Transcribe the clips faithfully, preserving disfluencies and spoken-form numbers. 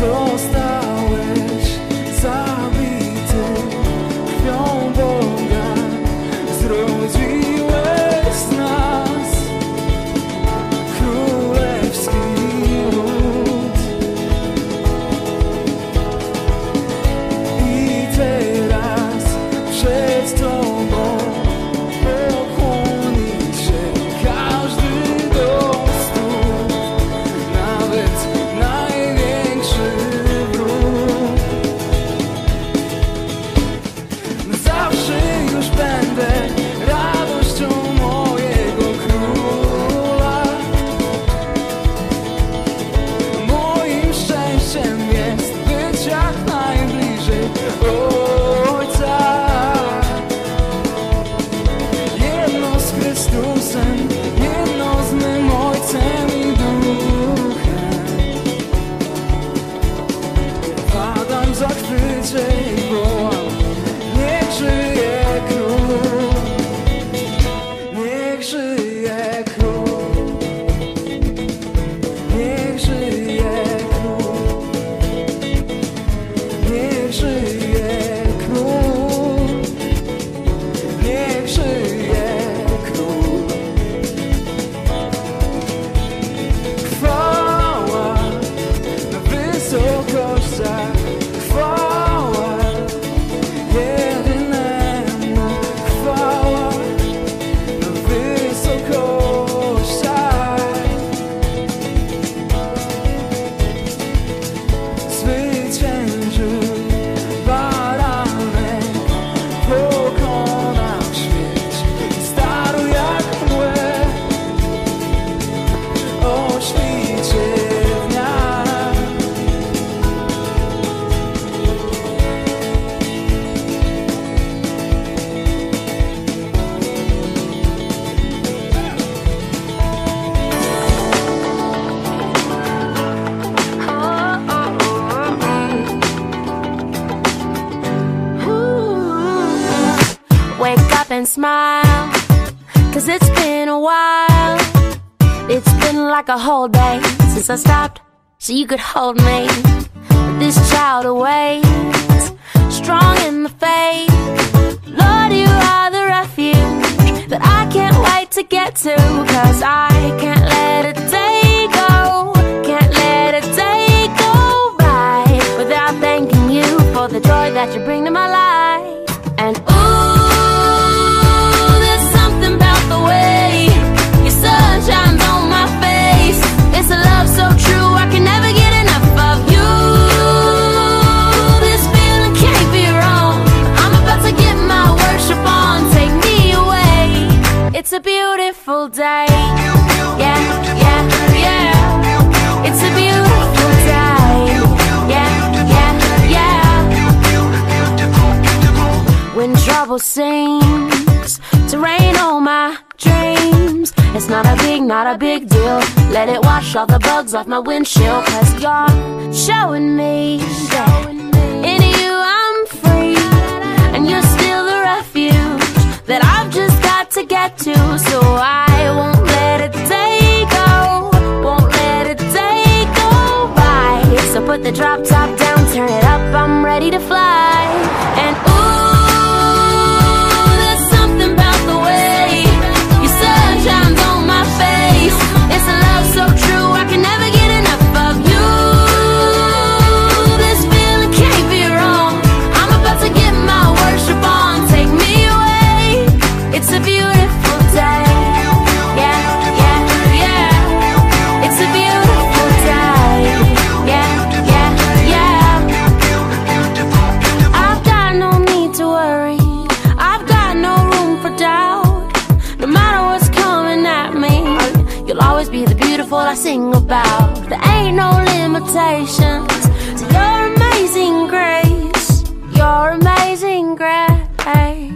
Zostałeś zabity krwią Boga, zrodziłeś z nas królewski ród. I teraz przed Tobą pokłoni się każdy do stóp, nawet największy wróg. Zawsze już będę radością mojego króla. Moim szczęściem jest być jak najbliżej Ojca. Jedno z Chrystusem, jedno z mym Ojcem i Duchem. Padam w zachwycie i wołam: niech żyje król, niech żyje król, niech żyje król, niech żyje król, niech żyje król. Chwała na wysokościach, chwała jedynemu, chwała na wysokościach. Zwyciężył baranek, pokonał śmierć i starł jak mgłę o świcie dnia. Wake up and smile, cause it's been a while. It's been like a whole day since I stopped so you could hold me. But this child awaits, strong in the faith. Lord, you are the refuge that I can't wait to get to. Cause I can't let a day go, can't let a day go by without thanking you for the joy that you bring to my life. And ooh, there's something about the way your sun shines on my face. It's a love so true, I can never get enough of you. This feeling can't be wrong. I'm about to get my worship on. Take me away. It's a beautiful day. Yeah, yeah, yeah. It's a beautiful day. Yeah, yeah, yeah. When trouble seems to rain on my dreams, it's not a big, not a big deal. Let it wash all the bugs off my windshield. Cause you're showing me that in you I'm free, and you're still the refuge that I've just got to get to. So I won't let a day go, won't let a day go by. So put the drop top down, turn it up, I'm ready to fly. And ooh, shines on my face. It's a love so true, I can never get enough of you. This feeling can't be wrong. I'm about to get my worship on. Take me away. It's a beautiful day. Yeah, yeah, yeah. It's a beautiful day. Yeah, yeah, yeah. I've got no need to worry, I've got no room for doubt. No matter what's at me, you'll always be the beautiful I sing about. There ain't no limitations to your amazing grace, your amazing grace.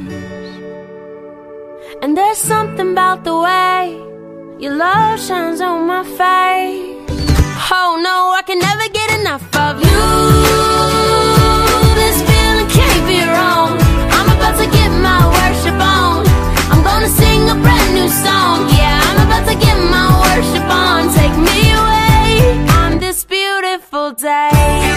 And there's something about the way your love shines on my face. Oh no, I can never get enough of you. This feeling can't be wrong. I'm about to get my worship on. I'm gonna sing a brand new song. Yeah, I'm about to get my worship on. Take me away on this beautiful day.